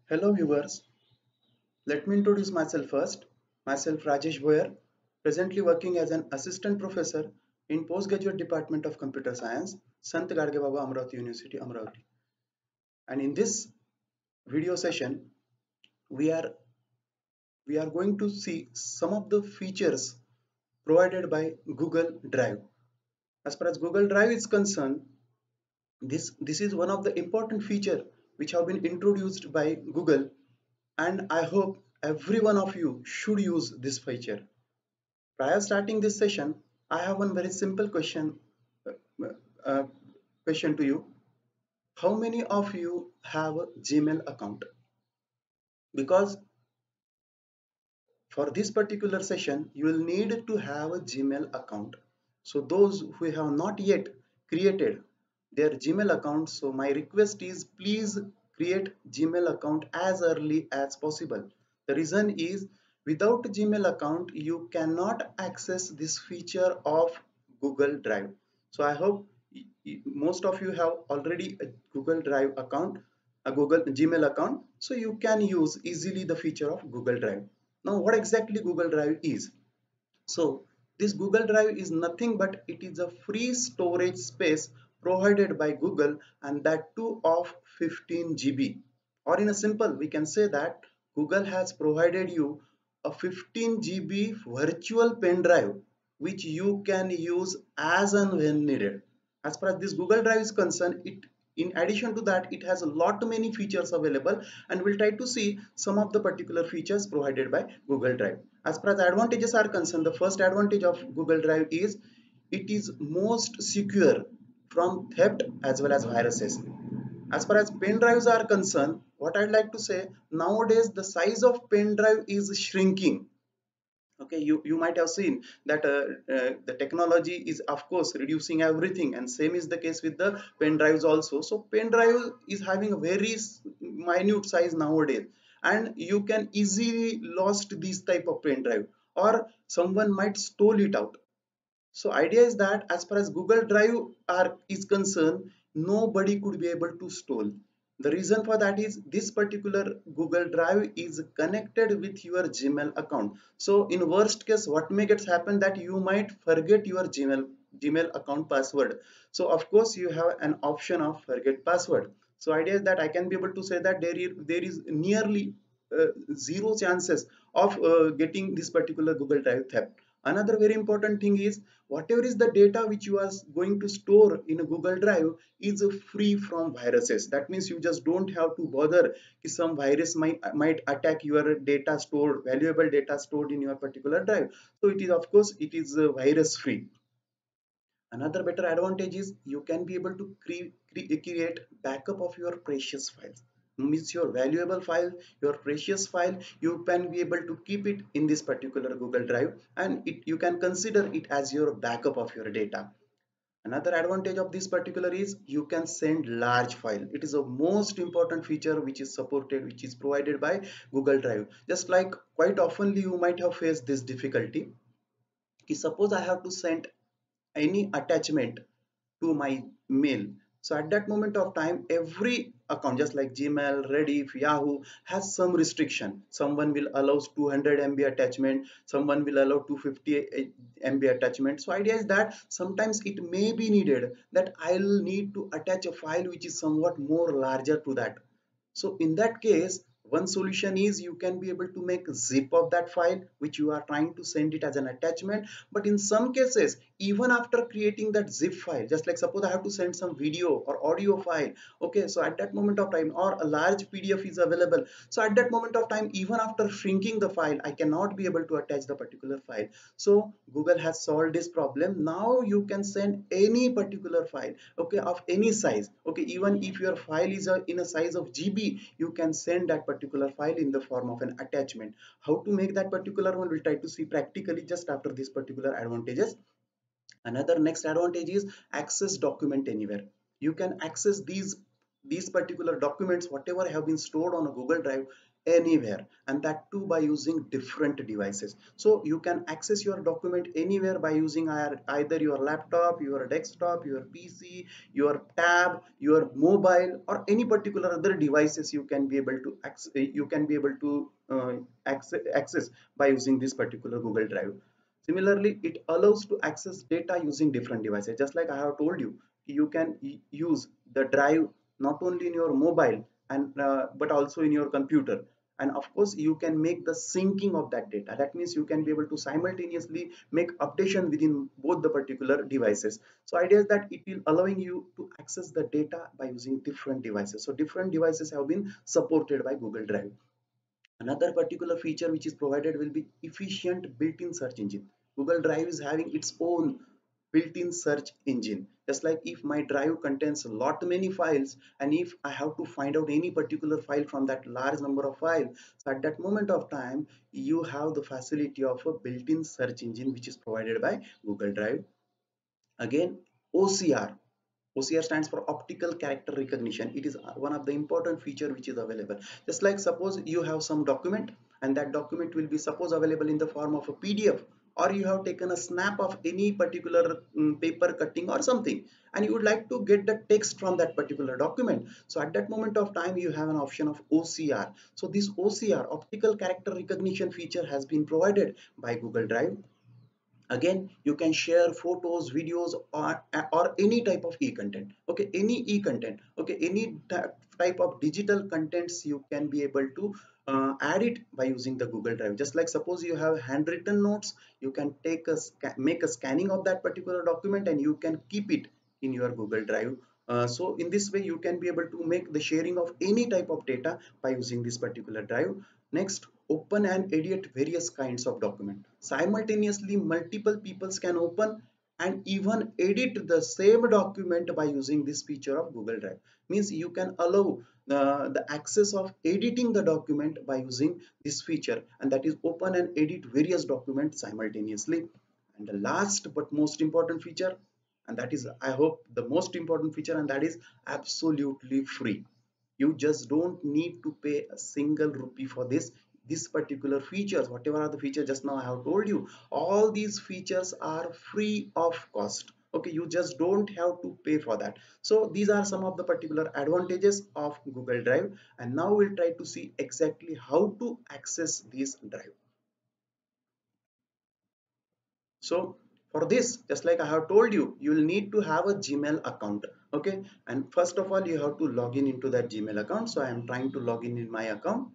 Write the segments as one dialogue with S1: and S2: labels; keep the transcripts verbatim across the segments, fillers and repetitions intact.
S1: Hello viewers, let me introduce myself first. Myself Rajesh Boyer, presently working as an assistant professor in postgraduate department of computer science, Sant Gadge Baba Amravati University, Amravati. And in this video session, we are we are going to see some of the features provided by Google Drive. As far as Google Drive is concerned, this this is one of the important feature which have been introduced by Google, and I hope every one of you should use this feature. Prior starting this session, I have one very simple question uh, uh, question to you. How many of you have a Gmail account? Because for this particular session, you will need to have a Gmail account. So those who have not yet created their Gmail account, so my request is please create Gmail account as early as possible. The reason is without Gmail account, you cannot access this feature of Google Drive. So I hope most of you have already a Google Drive account, a Google Gmail account, so you can use easily the feature of Google Drive. Now, what exactly Google Drive is? So, this Google Drive is nothing but it is a free storage space provided by Google, and that too of fifteen G B. Or in a simple, we can say that Google has provided you a fifteen G B virtual pen drive which you can use as and when needed. As far as this Google Drive is concerned, it in addition to that, it has a lot many features available, and we'll try to see some of the particular features provided by Google Drive. As far as advantages are concerned, the first advantage of Google Drive is it is most secure from theft as well as viruses. As far as pen drives are concerned, what I'd like to say, nowadays the size of pen drive is shrinking. Okay, you you might have seen that uh, uh, the technology is of course reducing everything, and same is the case with the pen drives also. So pen drive is having a very minute size nowadays, and you can easily lost this type of pen drive, or someone might stole it out. So idea is that as far as Google Drive are is concerned, nobody could be able to stole. The reason for that is this particular Google Drive is connected with your Gmail account. So in worst case, what may get happen that you might forget your Gmail Gmail account password. So of course you have an option of forget password. So idea is that I can be able to say that there is there is nearly uh, zero chances of uh, getting this particular Google Drive theft. Another very important thing is whatever is the data which you are going to store in a Google Drive is free from viruses. That means you just don't have to bother if some virus might might attack your data stored, valuable data stored in your particular drive. So it is of course it is uh, virus free. Another better advantage is you can be able to cre cre create backup of your precious files. Means your valuable file, your precious file, you can be able to keep it in this particular Google Drive, and it, you can consider it as your backup of your data. Another advantage of this particular is you can send large file. It is a most important feature which is supported, which is provided by Google Drive. Just like quite oftenly you might have faced this difficulty. Suppose I have to send any attachment to my mail. So at that moment of time, every account, just like Gmail, Rediff, Yahoo, has some restriction. Someone will allow two hundred M B attachment, someone will allow two hundred fifty M B attachment. So idea is that sometimes it may be needed that I'll need to attach a file which is somewhat more larger to that. So in that case, one solution is you can be able to make a zip of that file which you are trying to send it as an attachment. But in some cases, even after creating that zip file, just like suppose I have to send some video or audio file, okay, so at that moment of time, or a large P D F is available. So at that moment of time, even after shrinking the file, I cannot be able to attach the particular file. So Google has solved this problem. Now you can send any particular file, okay, of any size, okay, even if your file is a, in a size of G B, you can send that particular file in the form of an attachment. How to make that particular one, we'll try to see practically just after these particular advantages. Another next advantage is access document anywhere. You can access these these particular documents, whatever have been stored on a Google Drive, anywhere, and that too by using different devices. So you can access your document anywhere by using either your laptop, your desktop, your PC, your tab, your mobile, or any particular other devices you can be able to access, you can be able to uh, access, access by using this particular Google Drive. Similarly, it allows to access data using different devices. Just like I have told you, you can use the drive not only in your mobile and uh, but also in your computer. And of course, you can make the syncing of that data. That means you can be able to simultaneously make updation within both the particular devices. So idea is that it will allowing you to access the data by using different devices. So different devices have been supported by Google Drive. Another particular feature which is provided will be efficient built-in search engine. Google Drive is having its own built-in search engine. Just like if my drive contains a lot many files, and if I have to find out any particular file from that large number of files, so at that moment of time, you have the facility of a built-in search engine which is provided by Google Drive. Again, O C R. O C R stands for optical character recognition. It is one of the important feature which is available. Just like suppose you have some document, and that document will be suppose available in the form of a P D F, or you have taken a snap of any particular um, paper cutting or something, and you would like to get the text from that particular document. So at that moment of time, you have an option of O C R. So this O C R, optical character recognition feature, has been provided by Google Drive. Again, you can share photos, videos, or, or any type of e-content. Okay, any e-content. Okay, any type of digital contents you can be able to uh, add it by using the Google Drive. Just like suppose you have handwritten notes, you can take a make a scanning of that particular document, and you can keep it in your Google Drive. Uh, so in this way, you can be able to make the sharing of any type of data by using this particular drive. Next, open and edit various kinds of document. Simultaneously, multiple people can open and even edit the same document by using this feature of Google Drive. Means you can allow uh, the access of editing the document by using this feature, and that is open and edit various documents simultaneously. And the last but most important feature, and that is, I hope, the most important feature, and that is absolutely free. You just don't need to pay a single rupee for this this particular features. Whatever are the features just now I have told you, all these features are free of cost. Okay, you just don't have to pay for that. So these are some of the particular advantages of Google Drive, and now we'll try to see exactly how to access this drive. So for this, just like I have told you, you will need to have a Gmail account. Okay, and first of all, you have to log in into that Gmail account. So I am trying to log in in my account.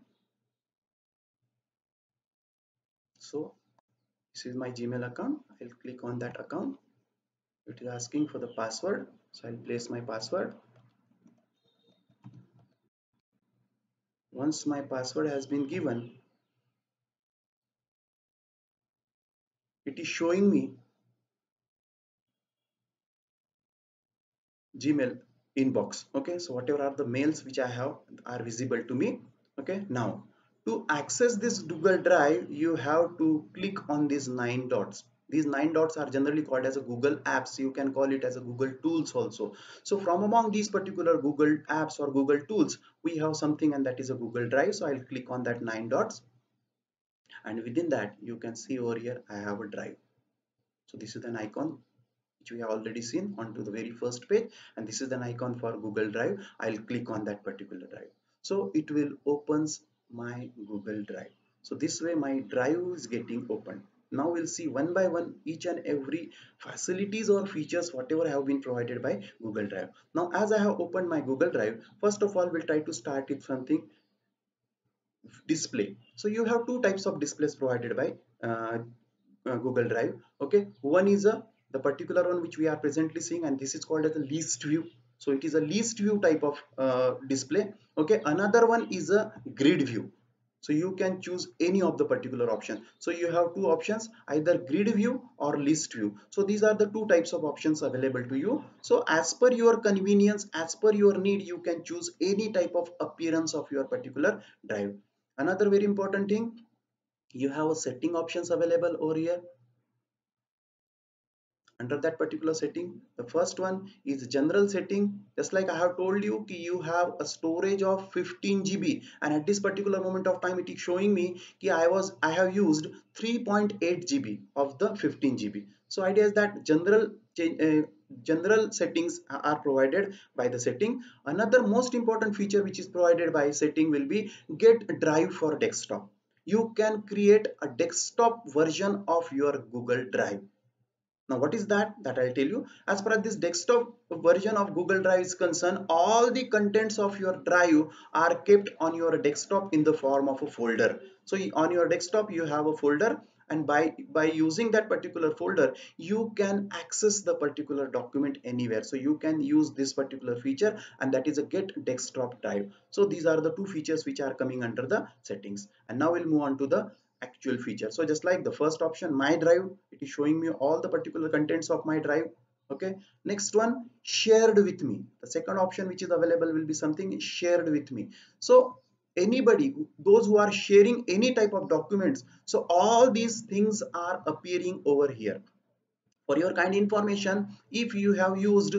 S1: So this is my Gmail account. I'll click on that account. It is asking for the password, so I'll place my password. Once my password has been given, it is showing me Gmail inbox. Okay, so whatever are the mails which I have are visible to me. Okay, now to access this Google Drive, you have to click on these nine dots. These nine dots are generally called as a Google Apps. You can call it as a Google Tools also. So from among these particular Google Apps or Google Tools, we have something, and that is a Google Drive. So I'll click on that nine dots, and within that you can see over here I have a drive. So this is an icon which we have already seen onto the very first page, and this is an icon for Google Drive. I'll click on that particular drive, so it will opens my Google Drive. So this way my drive is getting opened. Now we'll see one by one each and every facilities or features whatever have been provided by Google Drive. Now as I have opened my Google Drive, first of all we'll try to start with something display. So you have two types of displays provided by uh, uh, Google Drive. Okay, one is a the particular one which we are presently seeing, and this is called as a list view. So it is a list view type of uh, display. Okay, another one is a grid view. So you can choose any of the particular option. So you have two options, either grid view or list view. So these are the two types of options available to you. So as per your convenience, as per your need, you can choose any type of appearance of your particular drive. Another very important thing, you have a setting options available over here. Under that particular setting, the first one is general setting. Just like I have told you ki you have a storage of fifteen G B, and at this particular moment of time it is showing me ki I was I have used three point eight G B of the fifteen G B. So idea is that general uh, general settings are provided by the setting. Another most important feature which is provided by setting will be get drive for desktop. You can create a desktop version of your Google Drive. Now, what is that? That I'll tell you. As far as this desktop version of Google Drive is concerned, all the contents of your drive are kept on your desktop in the form of a folder. So on your desktop, you have a folder, and by by using that particular folder, you can access the particular document anywhere. So you can use this particular feature, and that is a get desktop drive. So these are the two features which are coming under the settings. And now we'll move on to the actual feature. So just like the first option, my drive, it is showing me all the particular contents of my drive. Okay, next one, shared with me. The second option which is available will be something shared with me. So anybody, those who are sharing any type of documents, so all these things are appearing over here. For your kind information, if you have used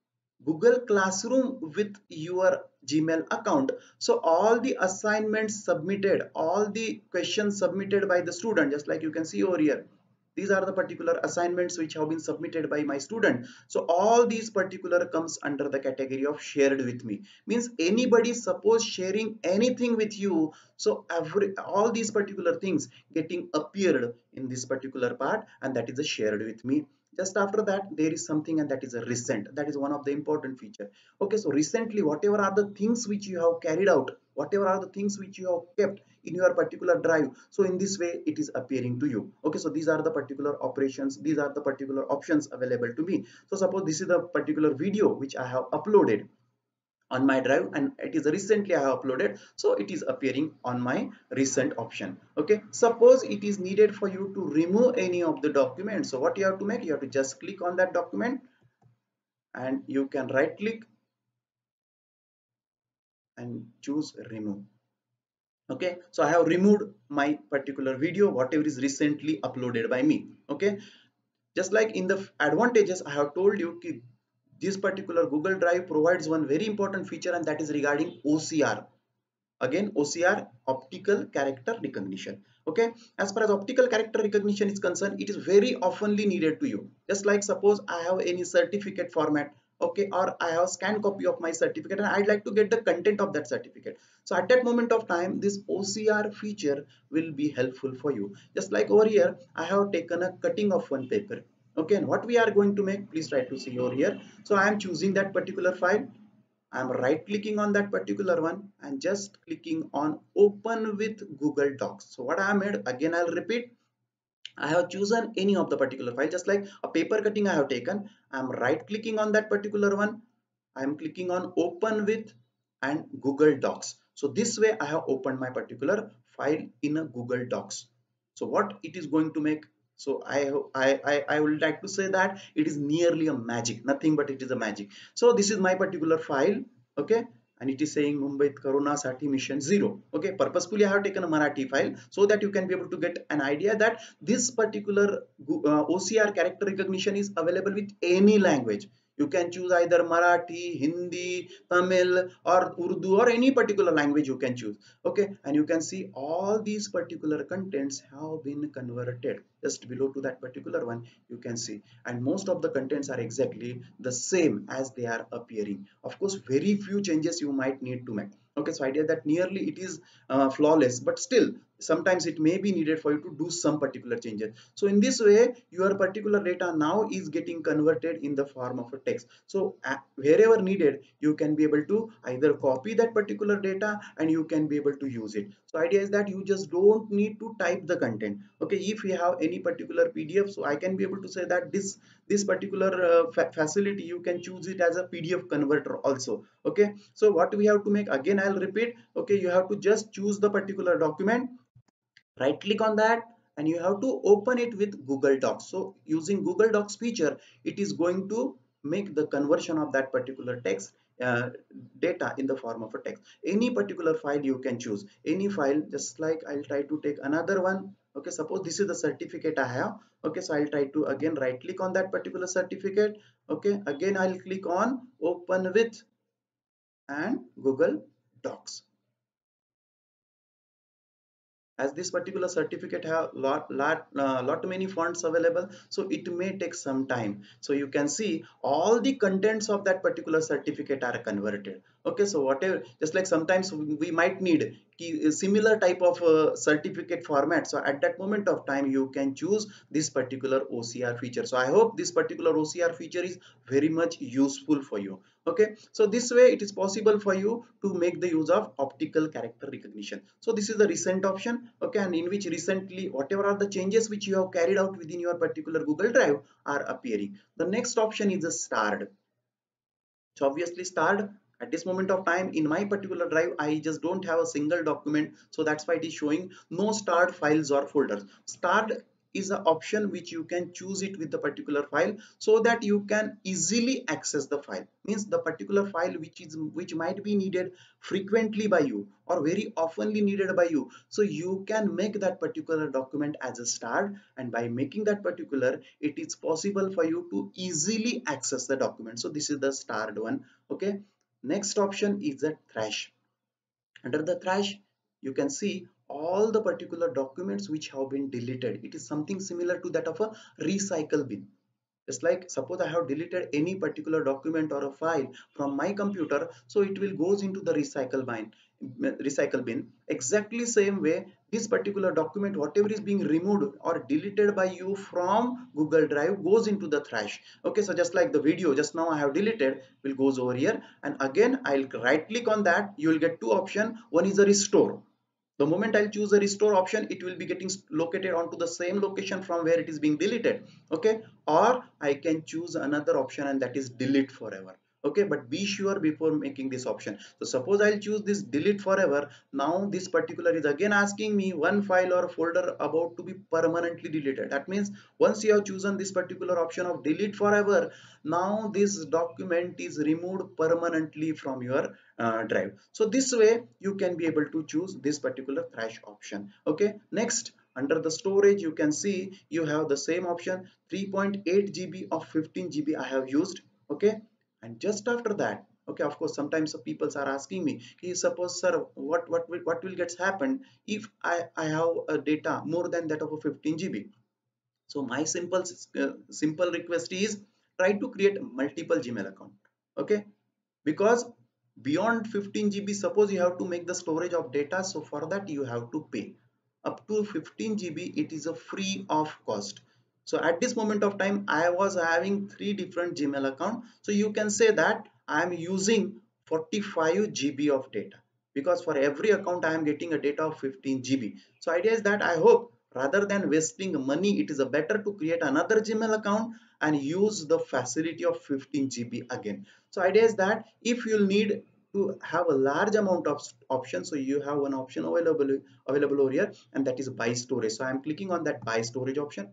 S1: Google Classroom with your Gmail account, so all the assignments submitted, all the questions submitted by the student, just like you can see over here, these are the particular assignments which have been submitted by my student. So all these particular comes under the category of shared with me. Means anybody suppose sharing anything with you, so every all these particular things getting appeared in this particular part, and that is a shared with me. Just after that, there is something, and that is a recent. That is one of the important feature. Okay, so recently, whatever are the things which you have carried out, whatever are the things which you have kept in your particular drive, so in this way it is appearing to you. Okay, so these are the particular operations, these are the particular options available to me. So suppose this is the particular video which I have uploaded on my drive, and it is recently I have uploaded, so it is appearing on my recent option. Okay, suppose it is needed for you to remove any of the documents, so what you have to make, you have to just click on that document, and you can right click and choose remove. Okay, so I have removed my particular video whatever is recently uploaded by me. Okay, just like in the advantages, I have told you ki this particular Google Drive provides one very important feature, and that is regarding O C R. Again, O C R, optical character recognition. Okay, as far as optical character recognition is concerned, it is very oftenly needed to you. Just like suppose I have any certificate format, okay, or I have scanned copy of my certificate, and I'd like to get the content of that certificate. So at that moment of time, this O C R feature will be helpful for you. Just like over here, I have taken a cutting of one paper. Okay, and what we are going to make, please try to see over here. So I am choosing that particular file. I'm right clicking on that particular one and just clicking on open with Google Docs. So what I made, again I'll repeat, I have chosen any of the particular file, just like a paper cutting I have taken. I'm right clicking on that particular one. I'm clicking on open with and Google Docs. So this way I have opened my particular file in a Google Docs. So what it is going to make, so I, I, I, I would like to say that it is nearly a magic, nothing but it is a magic. So this is my particular file, okay, and it is saying Mumbai Corona Sati Mission Zero. Okay, purposefully I have taken a Marathi file so that you can be able to get an idea that this particular uh, O C R character recognition is available with any language. You can choose either Marathi, Hindi, Tamil, or Urdu, or any particular language you can choose. Okay, and you can see all these particular contents have been converted. Just below to that particular one, you can see, and most of the contents are exactly the same as they are appearing. Of course, very few changes you might need to make. Okay, so idea that nearly it is uh, flawless, but still sometimes it may be needed for you to do some particular changes. So in this way, your particular data now is getting converted in the form of a text. So uh, wherever needed, you can be able to either copy that particular data and you can be able to use it. So idea is that you just don't need to type the content. Okay, if you have any particular P D F, so I can be able to say that this this particular uh, fa facility, you can choose it as a P D F converter also. Okay, so what we have to make, again I'll repeat, okay, you have to just choose the particular document, right click on that, and you have to open it with Google Docs. So using Google Docs feature, it is going to make the conversion of that particular text uh, data in the form of a text. Any particular file you can choose, any file, just like I'll try to take another one. Okay, suppose this is the certificate I have. Okay, so I'll try to again right click on that particular certificate. Okay, again I'll click on open with and Google Docs. As this particular certificate have lot lot uh, lot many fonts available, so it may take some time. So you can see all the contents of that particular certificate are converted. Okay, so whatever, just like sometimes we might need key, similar type of uh, certificate format, so at that moment of time you can choose this particular O C R feature. So I hope this particular O C R feature is very much useful for you. Okay, so this way it is possible for you to make the use of optical character recognition. So this is the recent option. Okay, and in which recently whatever are the changes which you have carried out within your particular Google Drive are appearing. The next option is a starred. So obviously starred, at this moment of time in my particular drive I just don't have a single document, so that's why it is showing no starred files or folders. Starred is an option which you can choose it with the particular file, so that you can easily access the file. Means the particular file which is which might be needed frequently by you or very oftenly needed by you, so you can make that particular document as a starred, and by making that particular, it is possible for you to easily access the document. So this is the starred one. Okay, next option is the trash. Under the trash you can see all the particular documents which have been deleted. It is something similar to that of a recycle bin. It's like suppose I have deleted any particular document or a file from my computer, so it will goes into the recycle bin. Recycle bin. Exactly same way, this particular document, whatever is being removed or deleted by you from Google Drive, goes into the trash. Okay, so just like the video just now I have deleted, will goes over here, and again I'll right click on that. You will get two options. One is a restore. The moment I'll choose the restore option, it will be getting located onto the same location from where it is being deleted. Okay, or I can choose another option, and that is delete forever. Okay, but be sure before making this option. So suppose I'll choose this delete forever. Now this particular is again asking me one file or folder about to be permanently deleted. That means once you have chosen this particular option of delete forever, now this document is removed permanently from your uh, drive. So this way you can be able to choose this particular trash option. Okay, next under the storage you can see you have the same option, three point eight G B of fifteen G B I have used. Okay, and just after that, okay, of course sometimes people are asking me, hey, suppose sir, what what will what will get happen if I I have a data more than that of a fifteen G B. So my simple uh, simple request is try to create multiple Gmail account. Okay, because beyond fifteen G B, suppose you have to make the storage of data, so for that you have to pay. Up to fifteen G B it is a free of cost. So at this moment of time I was having three different Gmail account, so you can say that I am using forty-five G B of data, because for every account I am getting a data of fifteen G B. So idea is that I hope rather than wasting money, it is a better to create another Gmail account and use the facility of fifteen G B again. So idea is that if you'll need to have a large amount of options, so you have one option available available over here, and that is buy storage. So I'm clicking on that buy storage option.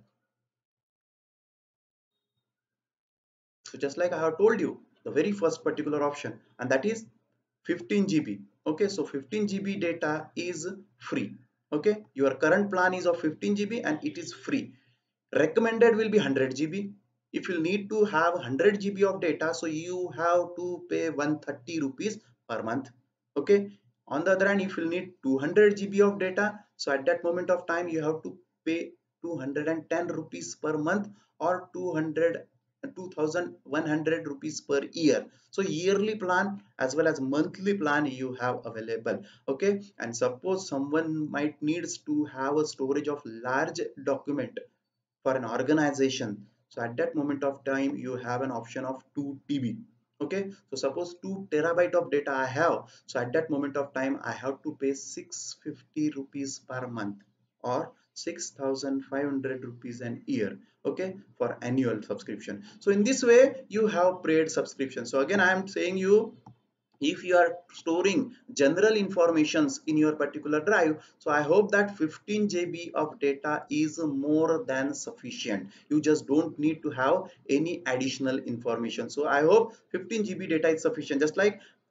S1: So just like I have told you, the very first particular option, and that is fifteen G B. Okay, so fifteen G B data is free. Okay, your current plan is of fifteen G B and it is free. Recommended will be one hundred G B. If you need to have one hundred G B of data, so you have to pay one hundred thirty rupees per month. Okay, on the other hand, if you need two hundred G B of data, so at that moment of time you have to pay two hundred ten rupees per month, or two hundred two thousand one hundred rupees per year. So yearly plan as well as monthly plan you have available. Okay, and suppose someone might needs to have a storage of large document for an organization, so at that moment of time you have an option of two T B. Okay, so suppose two terabyte of data I have, so at that moment of time I have to pay six hundred fifty rupees per month, or six thousand five hundred rupees an year. Okay, for annual subscription. So in this way you have paid subscription. So again I am saying you, if you are storing general informations in your particular drive, so I hope that fifteen G B of data is more than sufficient. You just don't need to have any additional information. So I hope fifteen G B data is sufficient. Just like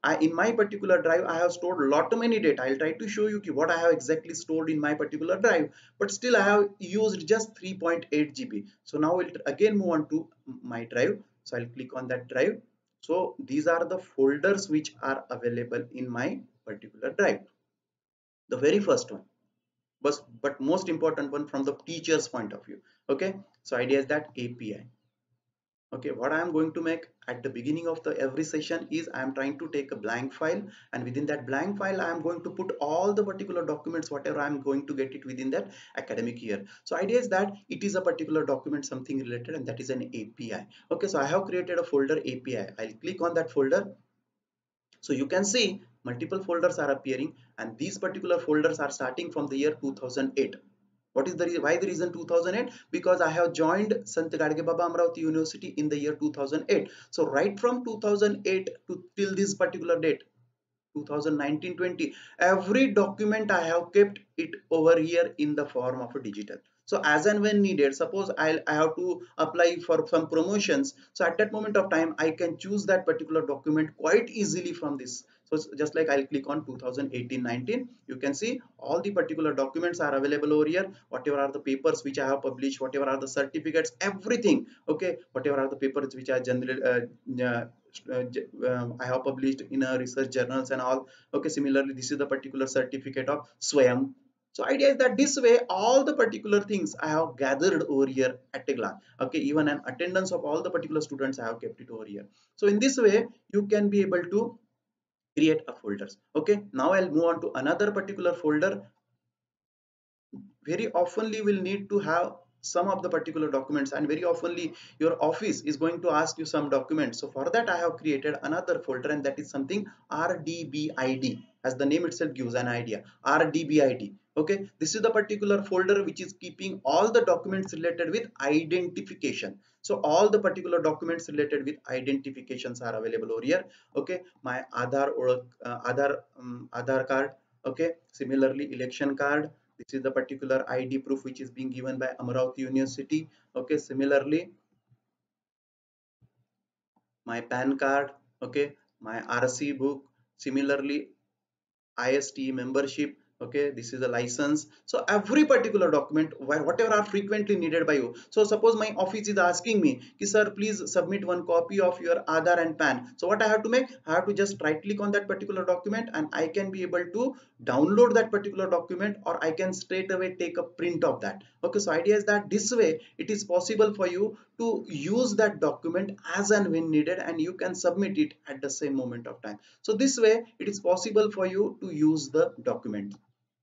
S1: I, in my particular drive, I have stored lot many data. I'll try to show you what I have exactly stored in my particular drive, but still I have used just three point eight G B. So now we'll again move on to my drive. So I'll click on that drive. So these are the folders which are available in my particular drive. The very first one, but, but most important one from the teacher's point of view. Okay, so idea is that A P I. Okay, what I am going to make at the beginning of the every session is I am trying to take a blank file, and within that blank file I am going to put all the particular documents whatever I am going to get it within that academic year. So idea is that it is a particular document, something related, and that is an A P I. Okay, so I have created a folder A P I. I'll click on that folder. So you can see multiple folders are appearing, and these particular folders are starting from the year two thousand eight. What is the why the reason two thousand eight? Because I have joined Sant Gadge Baba Amravati University in the year two thousand eight. So right from two thousand eight to till this particular date, two thousand nineteen twenty, every document I have kept it over here in the form of a digital. So as and when needed, suppose I'll, I have to apply for some promotions, so at that moment of time I can choose that particular document quite easily from this. So just like I'll click on two thousand eighteen nineteen, you can see all the particular documents are available over here, whatever are the papers which I have published, whatever are the certificates, everything. Okay, whatever are the papers which are generally uh, uh, uh, um, I have published in a research journals and all. Okay, similarly this is the particular certificate of Swayam. So idea is that this way all the particular things I have gathered over here at a glance. Okay, even an attendance of all the particular students I have kept it over here. So in this way you can be able to create a folders. Okay, now I'll move on to another particular folder. Very oftenly will need to have some of the particular documents, and very oftenly your office is going to ask you some documents. So for that I have created another folder, and that is something R D B I D, as the name itself gives an idea. R D B I D. Okay, this is the particular folder which is keeping all the documents related with identification. So all the particular documents related with identifications are available over here. Okay, my Aadhaar or uh, Aadhaar um, Aadhaar card. Okay, similarly election card. This is the particular I D proof which is being given by Amravati University. Okay, similarly my PAN card. Okay, my R C book. Similarly I S T membership. Okay, this is a license. So every particular document, whatever are frequently needed by you. So suppose my office is asking me, sir, please submit one copy of your Aadhaar and PAN. So what I have to make? I have to just right click on that particular document, and I can be able to download that particular document, or I can straight away take a print of that. Okay, so idea is that this way it is possible for you to use that document as and when needed, and you can submit it at the same moment of time. So this way it is possible for you to use the document.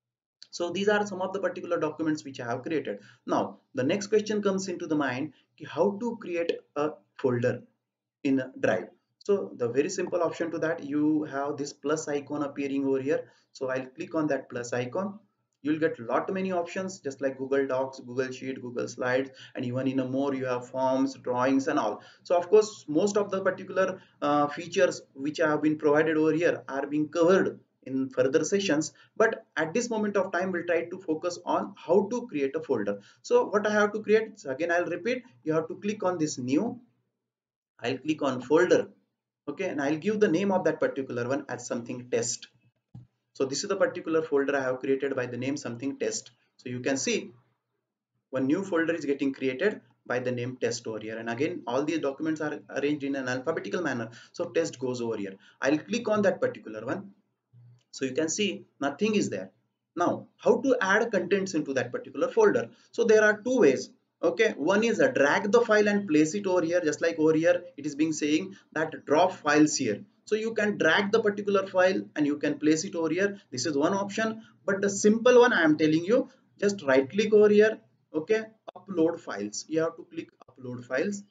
S1: So these are some of the particular documents which I have created. Now the next question comes into the mind, how to create a folder in Drive. So the very simple option to that, you have this plus icon appearing over here. So I'll click on that plus icon. You'll get lot many options, just like Google Docs, Google Sheet, Google Slides, and even in a more you have forms, drawings and all. So of course most of the particular uh, features which have been provided over here are being covered in further sessions, but at this moment of time we'll try to focus on how to create a folder. So what I have to create, so again I'll repeat, you have to click on this new. I'll click on folder. Okay, and I'll give the name of that particular one as something test. So this is the particular folder I have created by the name something test. So you can see one new folder is getting created by the name test over here, and again all these documents are arranged in an alphabetical manner, so test goes over here. I'll click on that particular one. So you can see nothing is there. Now how to add contents into that particular folder? So there are two ways. Okay, one is a drag the file and place it over here, just like over here it is being saying that drop files here. So you can drag the particular file and you can place it over here. This is one option, but the simple one I am telling you, just right click over here. Okay, upload files. You have to click upload files.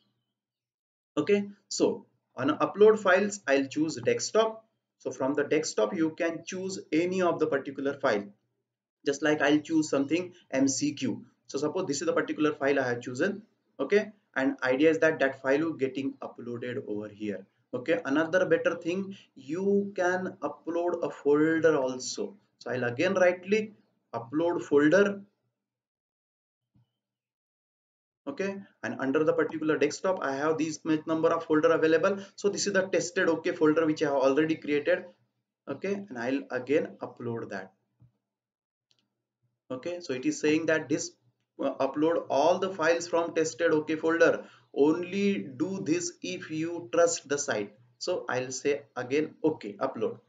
S1: Okay, so on upload files I'll choose desktop. So from the desktop you can choose any of the particular file, just like I'll choose something M C Q. So suppose this is the particular file I have chosen. Okay, and idea is that that file is getting uploaded over here. Okay, another better thing, you can upload a folder also. So I'll again right click, upload folder. Okay, and under the particular desktop I have these much number of folder available. So this is the tested okay folder which I have already created. Okay, and I'll again upload that. Okay, so it is saying that this uh, upload all the files from tested okay folder. Only do this if you trust the site. So I'll say again okay, upload,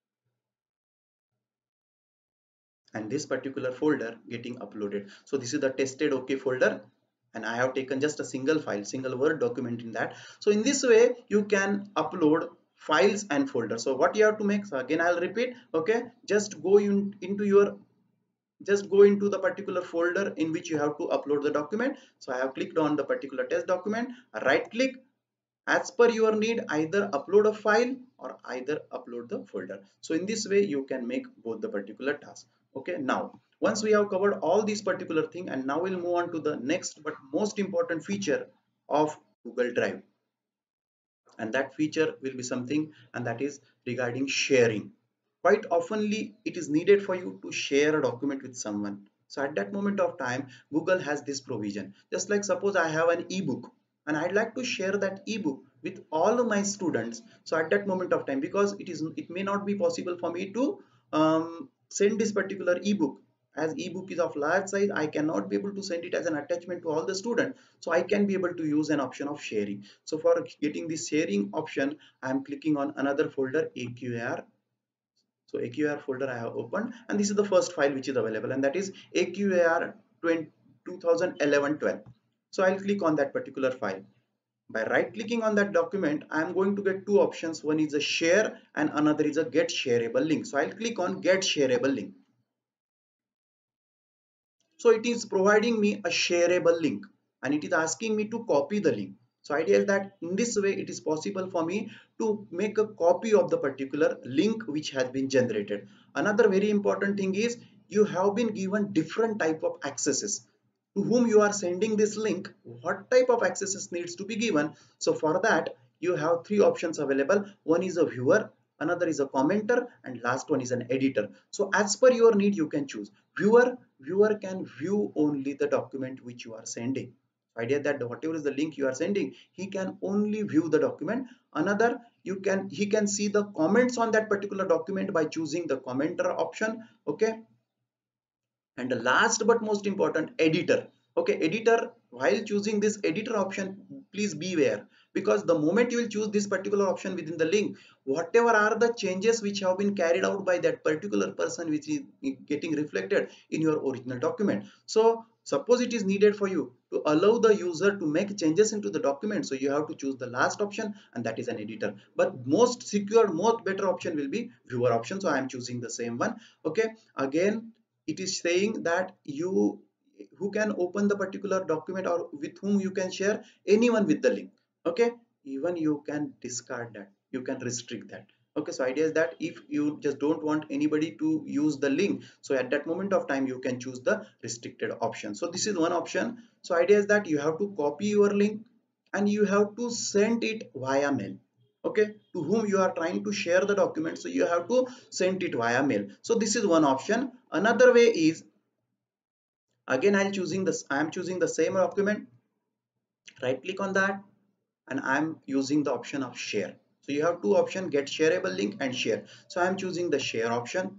S1: and this particular folder getting uploaded. So this is the tested okay folder, and I have taken just a single file, single word document in that. So in this way you can upload files and folders. So what you have to make, so again I'll repeat. Okay, just go in, into your just go into the particular folder in which you have to upload the document. So I have clicked on the particular test document, right click, as per your need, either upload a file or either upload the folder. So in this way you can make both the particular tasks. Okay, now once we have covered all these particular thing, and now we'll move on to the next but most important feature of Google Drive, and that feature will be something, and that is regarding sharing. Quite oftenly it is needed for you to share a document with someone. So at that moment of time Google has this provision. Just like suppose I have an ebook and I'd like to share that ebook with all of my students. So at that moment of time, because it is it may not be possible for me to um, send this particular ebook, as ebook is of large size, I cannot be able to send it as an attachment to all the students. So I can be able to use an option of sharing. So for getting this sharing option, I am clicking on another folder, A Q A R. So A Q A R folder I have opened, and this is the first file which is available, and that is A Q A R twenty eleven twelve. So I'll click on that particular file. By right clicking on that document, I am going to get two options. One is a share and another is a get shareable link. So I'll click on get shareable link. So it is providing me a shareable link, and it is asking me to copy the link. So idea is that in this way it is possible for me to make a copy of the particular link which has been generated. Another very important thing is you have been given different type of accesses. To whom you are sending this link, what type of accesses needs to be given. So for that you have three options available. One is a viewer, another is a commenter, and last one is an editor. So as per your need you can choose. Viewer, viewer can view only the document which you are sending. Idea that whatever is the link you are sending, he can only view the document. Another, you can he can see the comments on that particular document by choosing the commenter option. Okay, and the last but most important, editor. Okay, editor, while choosing this editor option, please beware, because the moment you will choose this particular option within the link, whatever are the changes which have been carried out by that particular person, which is getting reflected in your original document. So suppose it is needed for you to allow the user to make changes into the document, so you have to choose the last option, and that is an editor. But most secure, most better option will be viewer option, so I am choosing the same one. Okay, again it is saying that you who can open the particular document, or with whom you can share, anyone with the link. Okay, even you can discard that, you can restrict that. Okay, so idea is that if you just don't want anybody to use the link, so at that moment of time you can choose the restricted option. So this is one option. So idea is that you have to copy your link and you have to send it via mail. Okay, to whom you are trying to share the document, so you have to send it via mail. So this is one option. Another way is, again I'll choosing this I am choosing the same document, right click on that, and I'm using the option of share. So you have two options, get shareable link and share. So I'm choosing the share option.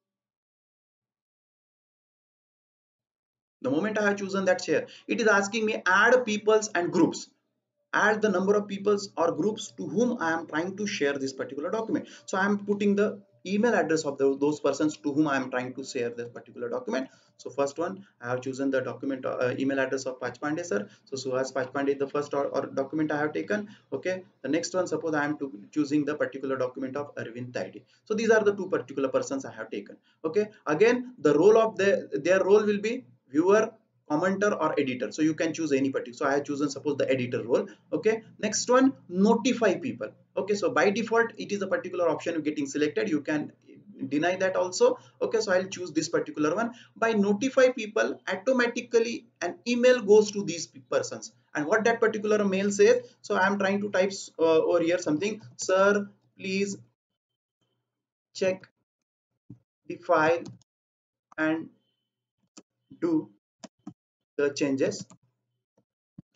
S1: The moment I have chosen that share, it is asking me add peoples and groups. Add the number of peoples or groups to whom I am trying to share this particular document. So I am putting the email address of the, those persons to whom I am trying to share this particular document. So first one, I have chosen the document uh, email address of Pachpande sir. So Suhas Pachpande is the first or, or document I have taken. Okay, the next one, suppose I am to choosing the particular document of Arvind Taidi. So these are the two particular persons I have taken. Okay, again the role of the their role will be viewer, commenter or editor. So you can choose any particular. So I have chosen suppose the editor role. Okay, next one, notify people. Okay, so by default it is a particular option getting selected, you can deny that also. Okay, so I'll choose this particular one. By notify people, automatically an email goes to these persons, and what that particular mail says, so I am trying to type uh, over here something, sir please check the file and do the changes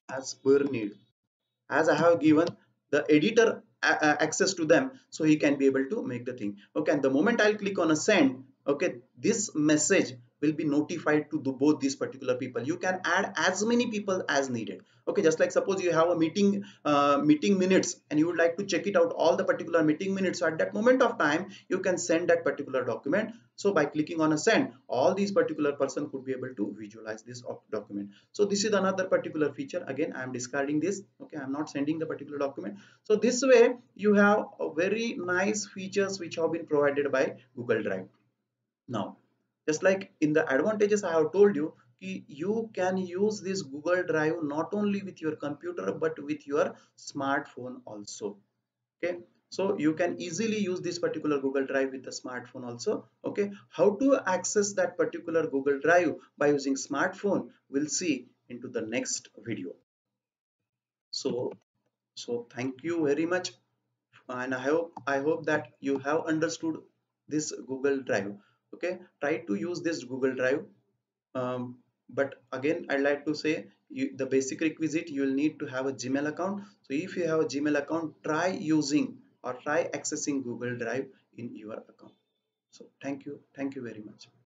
S1: as per need. As I have given the editor access to them, so he can be able to make the thing. Okay, and the moment I'll click on a send, okay, this message will be notified to the, both these particular people. You can add as many people as needed. Okay, just like suppose you have a meeting uh, meeting minutes and you would like to check it out all the particular meeting minutes. So at that moment of time you can send that particular document. So by clicking on a send, all these particular person could be able to visualize this document. So this is another particular feature. Again, I am discarding this. Okay, I am not sending the particular document. So this way you have a very nice features which have been provided by Google Drive. Now, just like in the advantages I have told you, you can use this Google Drive not only with your computer but with your smartphone also. Okay, so you can easily use this particular Google Drive with the smartphone also. Okay, how to access that particular Google Drive by using smartphone, we'll see into the next video. So, so thank you very much, and I hope I hope that you have understood this Google Drive. Okay, try to use this Google Drive. Um, but again, I'd like to say you, the basic requisite, you will need to have a Gmail account. So if you have a Gmail account, try using or try accessing Google Drive in your account. So thank you, thank you very much.